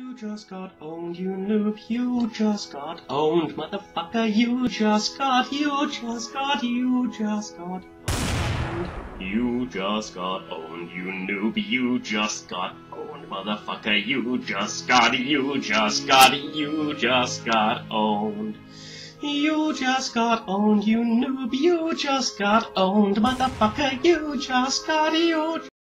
You just got owned, you noob. You just got owned, motherfucker. You just got owned. You just got owned, you noob. You just got owned, motherfucker. You just got owned. You just got owned, you noob. You just got owned, motherfucker. You just got